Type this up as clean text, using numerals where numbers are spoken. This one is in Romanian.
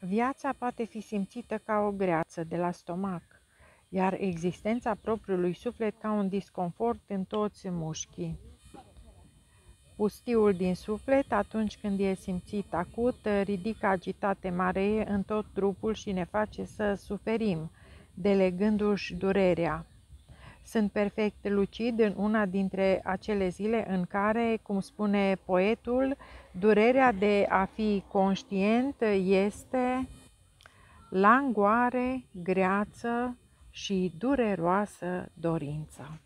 Viața poate fi simțită ca o greață de la stomac, iar existența propriului suflet ca un disconfort în toți mușchii. Pustiul din suflet, atunci când e simțit acut, ridică agitate mare în tot trupul și ne face să suferim, delegându-și durerea. Sunt perfect lucid în una dintre acele zile în care, cum spune poetul, durerea de a fi conștient este langoare, greață și dureroasă dorință.